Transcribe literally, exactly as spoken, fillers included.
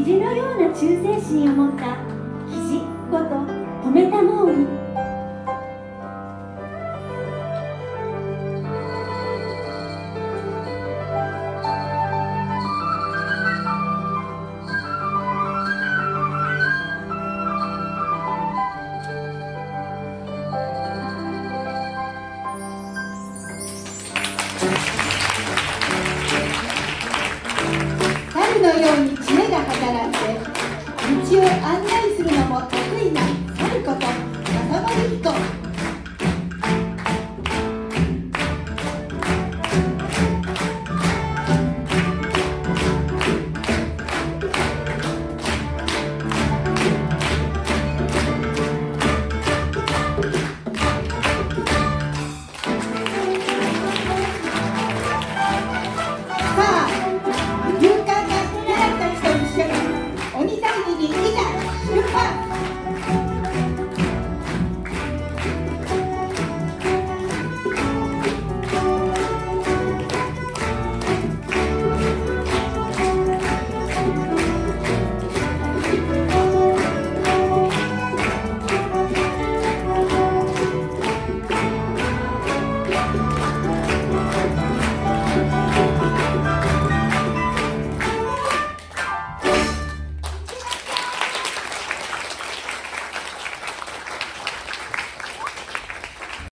虹のような忠誠心を持った岸こと留田毛利。 春のように知恵が働いて道を案内